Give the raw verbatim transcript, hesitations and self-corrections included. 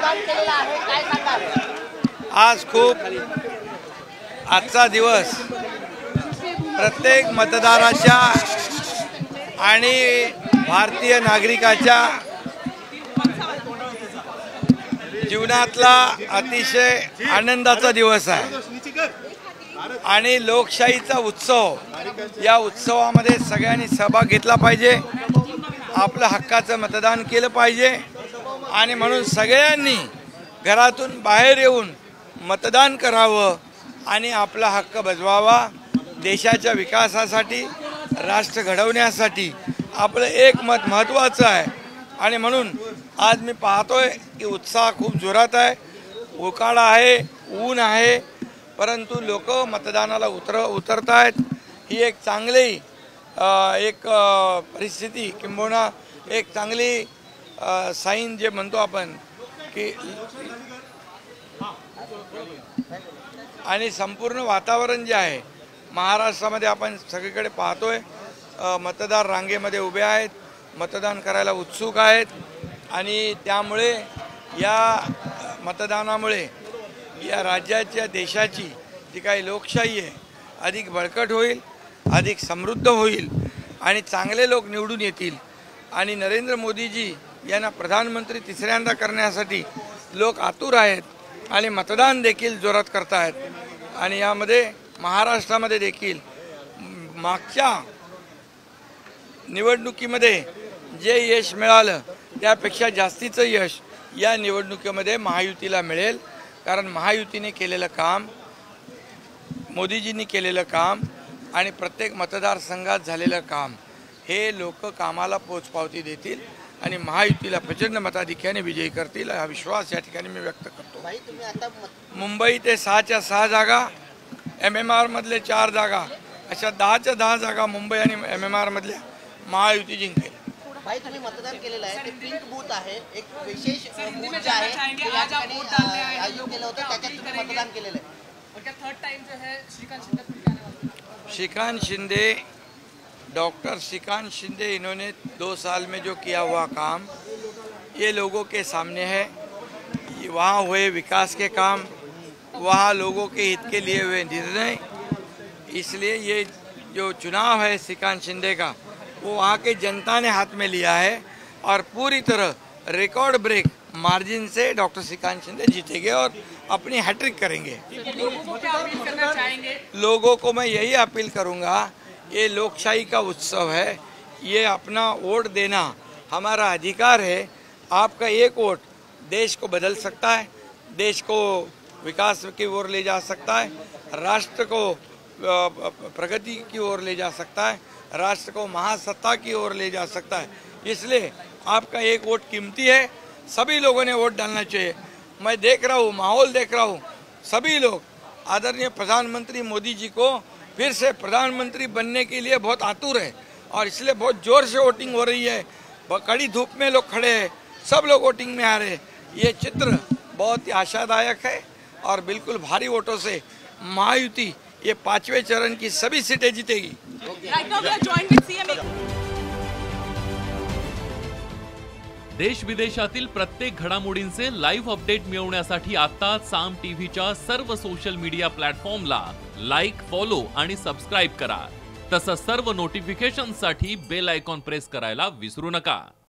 मतदान केलेलं आहे, काय सांगाल? आज खूप आजचा दिवस प्रत्येक मतदाराच्या आणि भारतीय नागरिकाच्या जीवनातला अतिशय आनंदाचा दिवस आहे आणि लोकशाहीचा उत्सव, या उत्सवामध्ये सगळ्यांनी सहभाग घेतला पाहिजे, आपलं हक्काचं मतदान केलं पाहिजे आणि म्हणून सगळ्यांनी घरातून बाहेर येऊन मतदान करावं आणि आपला हक्क बजवावा। देशाच्या विकासासाठी, राष्ट्र घडवण्यासाठी आपलं एक मत महत्त्वाचं आहे आणि म्हणून आज मी पाहतोय की उत्साह खूप जोरात आहे, उकाडा आहे, ऊन आहे, परंतु लोक मतदानाला उतर उतरत आहेत। ही एक चांगली एक परिस्थिती किंबहुना एक चांगली साईन जे म्हणतो आपण की, आणि संपूर्ण वातावरण जे आहे महाराष्ट्रामध्ये आपण सगळीकडे पाहतोय, मतदार रांगेमध्ये उभे आहेत, मतदान करायला उत्सुक आहेत आणि त्यामुळे या मतदानामुळे या राज्याच्या देशाची जी काही लोकशाही आहे अधिक बळकट होईल, अधिक समृद्ध होईल आणि चांगले लोक निवडून येतील आणि नरेंद्र मोदीजी यांना प्रधानमंत्री तिसऱ्यांदा करण्यासाठी लोक आतुर आहेत आणि मतदान देखील जोरात करत आहेत। आणि यामध्ये महाराष्ट्रामध्ये देखील मागच्या निवडणुकीमध्ये जे यश मिळालं त्यापेक्षा जास्तीचं यश या निवडणुकीमध्ये महायुतीला मिळेल, कारण महायुतीने केलेलं काम, मोदीजींनी केलेलं काम आणि प्रत्येक मतदारसंघात झालेलं काम हे लोक कामाला पोचपावती देतील आणि महायुतीला प्रचंड मताधिक्याने विजयी करतील हा विश्वास या ठिकाणी मी व्यक्त करतो। मुंबई ते सहाच्या सहा जागा, एम एम आर मधले चार जागा, अशा दहाच्या दहा जागा मुंबई आणि एम एम आर मधल्या महायुती जिंकेल। भाई तुम्ही मतदान केलेलं आहे, ते पिंक बूथ आहे, एक विशेष बूथ जे आहे ते या ठिकाणी आयोजित केलं होतं, त्याच्यात तुम्ही मतदान केलेलं आहे। थर्ड टाइम जो है श्रीकांत शिंदे श्रीकांत शिंदे, डॉक्टर श्रीकांत शिंदे, इन्होंने दो साल में जो किया हुआ काम ये लोगों के सामने है। वहाँ हुए विकास के काम, वहाँ लोगों के हित के लिए हुए निर्णय, इसलिए ये जो चुनाव है श्रीकांत शिंदे का वो वहाँ के जनता ने हाथ में लिया है और पूरी तरह रिकॉर्ड ब्रेक मार्जिन से डॉक्टर श्रीकांत शिंदे जीतेंगे और अपनी हैट्रिक करेंगे। लोगों को क्या अपील करना चाहेंगे? लोगों को मैं यही अपील करूँगा, ये लोकशाही का उत्सव है, ये अपना वोट देना हमारा अधिकार है। आपका एक वोट देश को बदल सकता है, देश को विकास की ओर ले जा सकता है, राष्ट्र को प्रगति की ओर ले जा सकता है, राष्ट्र को महासत्ता की ओर ले जा सकता है। इसलिए आपका एक वोट कीमती है, सभी लोगों ने वोट डालना चाहिए। मैं देख रहा हूँ, माहौल देख रहा हूँ, सभी लोग आदरणीय प्रधानमंत्री मोदी जी को फिर से प्रधानमंत्री बनने के लिए बहुत आतुर है और इसलिए बहुत जोर से वोटिंग हो रही है। कड़ी धूप में लोग खड़े हैं, सब लोग वोटिंग में आ रहे हैं। ये चित्र बहुत ही आशादायक है और बिल्कुल भारी वोटों से महायुति ये पांचवें चरण की सभी सीटें जीतेगी। देश विदेशातील प्रत्येक घडामोडींचे लाईव्ह अपडेट मिळवण्यासाठी आता साम टीव्हीच्या सर्व सोशल मीडिया प्लॅटफॉर्मला लाईक, फॉलो आणि सबस्क्राइब करा। तसंच सर्व नोटिफिकेशनसाठी बेल आयकॉन प्रेस करायला विसरू नका।